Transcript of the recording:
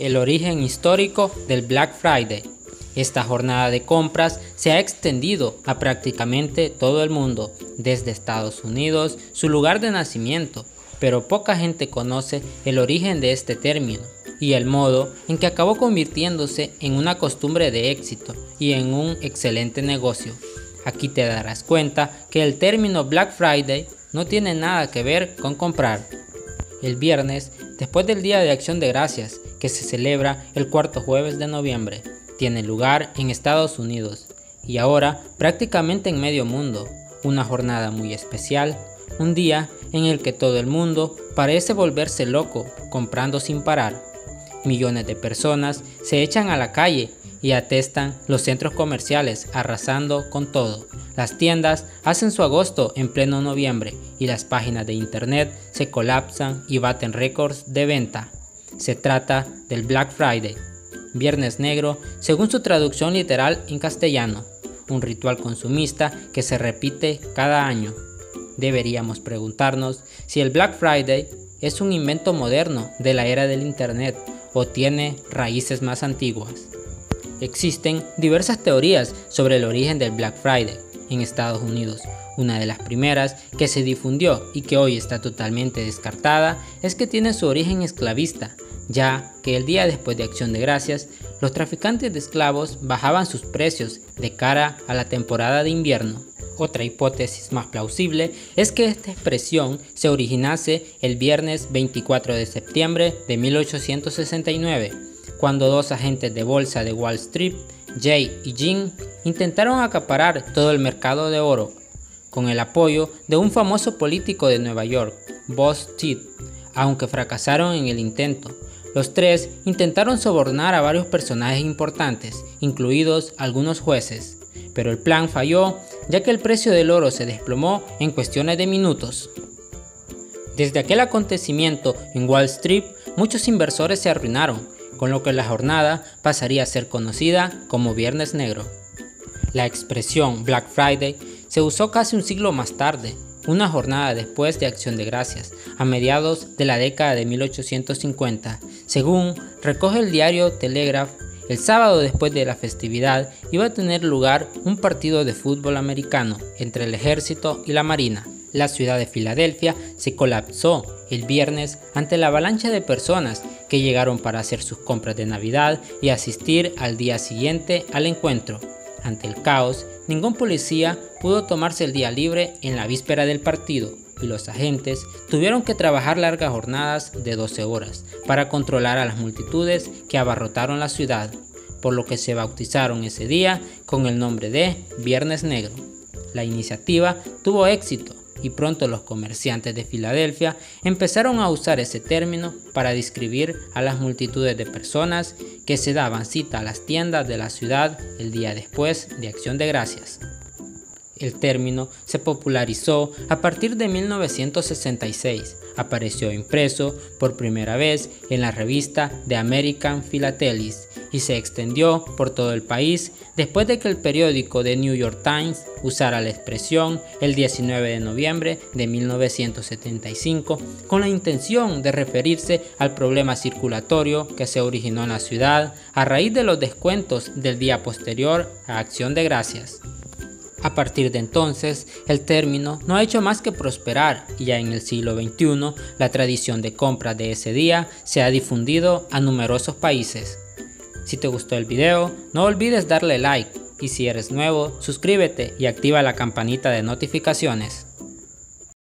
el origen histórico del Black Friday. Esta jornada de compras se ha extendido a prácticamente todo el mundo, desde Estados Unidos, su lugar de nacimiento, pero poca gente conoce el origen de este término y el modo en que acabó convirtiéndose en una costumbre de éxito y en un excelente negocio. Aquí te darás cuenta que el término Black Friday no tiene nada que ver con comprar. El viernes, después del Día de Acción de Gracias, que se celebra el cuarto jueves de noviembre, tiene lugar en Estados Unidos y ahora prácticamente en medio mundo, una jornada muy especial, un día en el que todo el mundo parece volverse loco comprando sin parar. Millones de personas se echan a la calle y atestan los centros comerciales arrasando con todo. Las tiendas hacen su agosto en pleno noviembre y las páginas de internet se colapsan y baten récords de venta. Se trata del Black Friday, Viernes Negro, según su traducción literal en castellano, un ritual consumista que se repite cada año. Deberíamos preguntarnos si el Black Friday es un invento moderno de la era del internet o tiene raíces más antiguas. Existen diversas teorías sobre el origen del Black Friday en Estados Unidos. Una de las primeras que se difundió y que hoy está totalmente descartada es que tiene su origen esclavista, ya que el día después de Acción de Gracias, los traficantes de esclavos bajaban sus precios de cara a la temporada de invierno. Otra hipótesis más plausible es que esta expresión se originase el viernes 24 de septiembre de 1869, cuando dos agentes de bolsa de Wall Street, Jay y Jim, intentaron acaparar todo el mercado de oro, con el apoyo de un famoso político de Nueva York, Boss Teed, aunque fracasaron en el intento. Los tres intentaron sobornar a varios personajes importantes, incluidos algunos jueces, pero el plan falló ya que el precio del oro se desplomó en cuestiones de minutos. Desde aquel acontecimiento en Wall Street, muchos inversores se arruinaron, con lo que la jornada pasaría a ser conocida como Viernes Negro. La expresión Black Friday se usó casi un siglo más tarde, una jornada después de Acción de Gracias, a mediados de la década de 1850. Según recoge el diario Telegraph, el sábado después de la festividad iba a tener lugar un partido de fútbol americano entre el ejército y la marina. La ciudad de Filadelfia se colapsó el viernes ante la avalancha de personas que llegaron para hacer sus compras de Navidad y asistir al día siguiente al encuentro. Ante el caos, ningún policía pudo tomarse el día libre en la víspera del partido y los agentes tuvieron que trabajar largas jornadas de 12 horas para controlar a las multitudes que abarrotaron la ciudad, por lo que se bautizaron ese día con el nombre de Viernes Negro. La iniciativa tuvo éxito y pronto los comerciantes de Filadelfia empezaron a usar ese término para describir a las multitudes de personas que se daban cita a las tiendas de la ciudad el día después de Acción de Gracias. El término se popularizó a partir de 1966. Apareció impreso por primera vez en la revista The American Philatelist y se extendió por todo el país después de que el periódico The New York Times usara la expresión el 19 de noviembre de 1975 con la intención de referirse al problema circulatorio que se originó en la ciudad a raíz de los descuentos del día posterior a Acción de Gracias. A partir de entonces, el término no ha hecho más que prosperar y ya en el siglo XXI, la tradición de compra de ese día se ha difundido a numerosos países. Si te gustó el video, no olvides darle like y si eres nuevo, suscríbete y activa la campanita de notificaciones.